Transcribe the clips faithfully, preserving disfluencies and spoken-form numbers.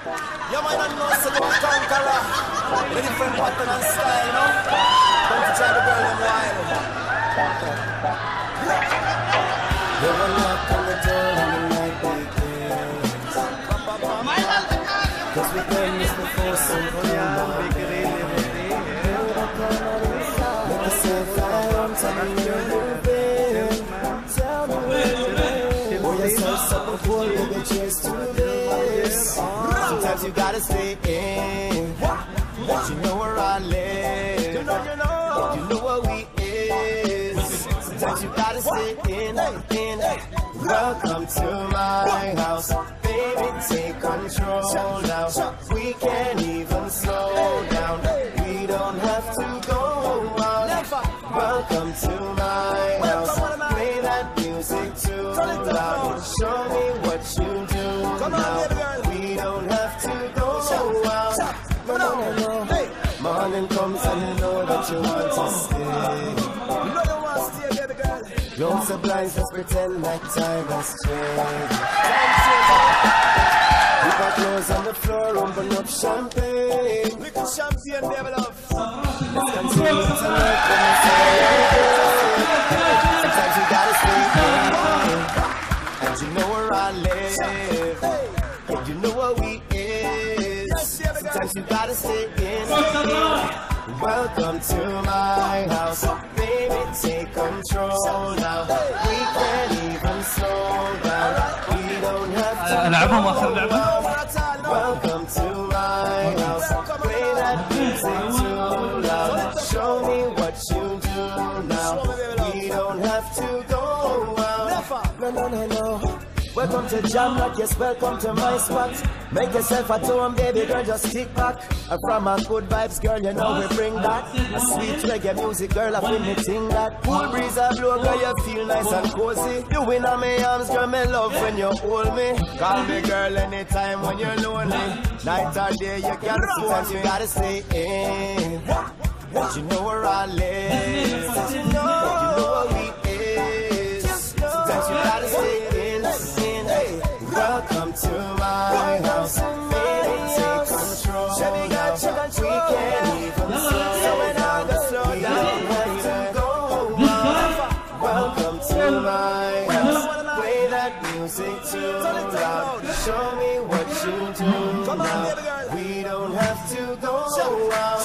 You might not know so you a conqueror. In a different pattern and style, you know. Don't you try to burn them wild. They will knock on the door and the night begins. Cause we've done this before, so we know. Let the sun fly on, tell me you're moving. Tell me where you're moving. Oh, you're so supple, cool, baby, cheers to this. Sometimes you gotta stay in, but you know where I live. You know, you know, you know what we is. Sometimes you gotta stay in, in. Welcome to my house, baby, take control now. We can't even slow down. We don't have to go out. Welcome to my house. Play that music too loud. Show me what you do now. We don't have to go out. No, no, no, no. Morning comes and you know that you want to stay. You know you want to stay, baby girl. Close the blinds, let's pretend like time has changed. Keep our clothes on the floor, open up champagne. Little champagne, baby love. Let's continue to work when we say sometimes you gotta stay in. And you know where I live. And you know what we is. Sometimes you gotta stay in. Welcome to my house, baby, take control now. We can't even slow down. We don't have to go out. Welcome to my house, play that music too loud. Show me what you do now. We don't have to go out. No, no, no, no. Welcome to Jam Rock, yes, welcome to my spot. Make yourself at home, baby girl, just kick back. And from a good vibes, girl, you know we bring that. A sweet reggae music, girl, I feel me ting that. Cool breeze a blow, girl, you feel nice and cozy. You in on my arms, girl, me love when you hold me. Call me girl anytime when you're lonely. Night or day, you can't sometimes you gotta stay in. But you know where I live. But you know, you know what we is. Sometimes you gotta stay in. Welcome to my house, baby, take control now. We can't even slow down, we don't have to go out. Welcome to my house, play that music too loud. Show me what you do now. We don't have to go out.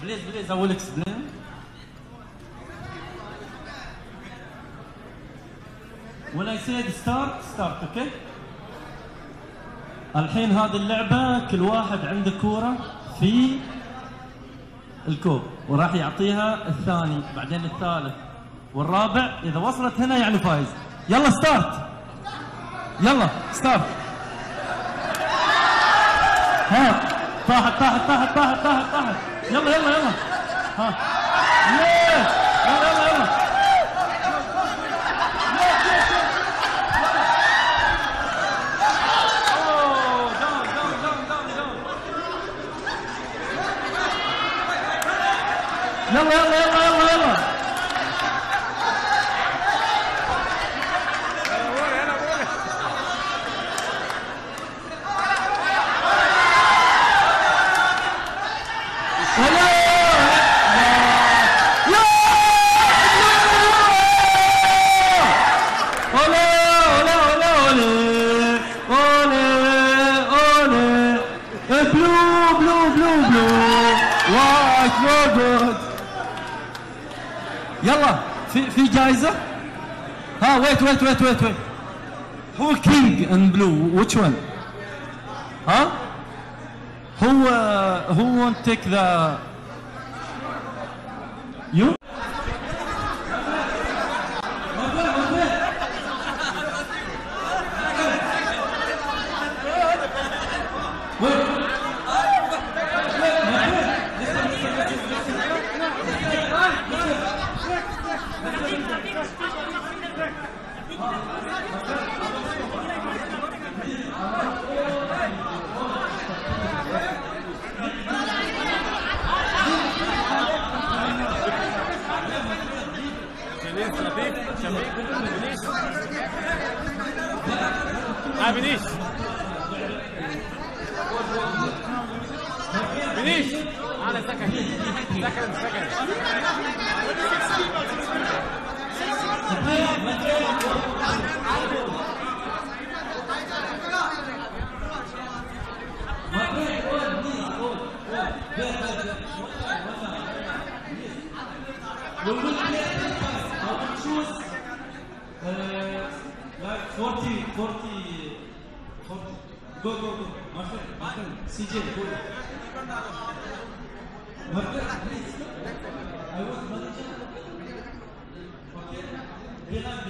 please, please, I will explain. When I said start, start, okay? الحين هذه اللعبة كل واحد عنده كورة في الكوب وراح يعطيها الثاني بعدين الثالث والرابع، إذا وصلت هنا يعني فايز. يلا ستارت. يلا ستارت. ها طاحت طاحت طاحت طاحت طاحت طاحت. يلا يلا يلا. ها يس. يلا يلا يلا. يلا يلا يلا يلا يلا. يلا في في جائزة. ها ويت ويت ويت ويت ويت. هو كينج ان بلو which one؟ ها؟ هو who won't take the you؟ Ah, Vinish. Vinish. Ah, the second. Second, second. We will play I will choose uh, like forty, forty, forty. Go, go, go. My friend, my friend, C J, go. My friend, please. I was manager. Okay?